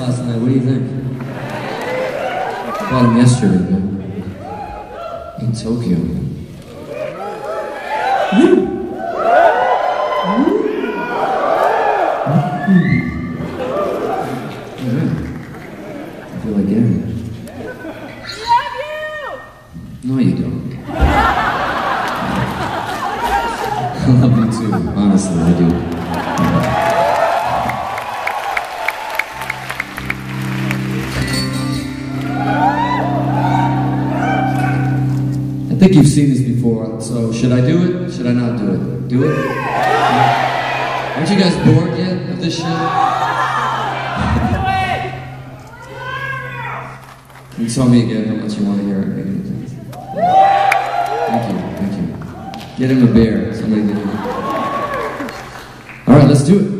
last night. What do you think? Bought them yesterday, man. In Tokyo. Woo! I feel like getting it. I love you! No, you don't. I love you too. Honestly, I do. I think you've seen this before, so should I do it? Should I not do it? Do it? Aren't you guys bored yet of this shit? You tell me again how much you want to hear it. Thank you, thank you. Get him a bear. Somebody get him. All right, let's do it.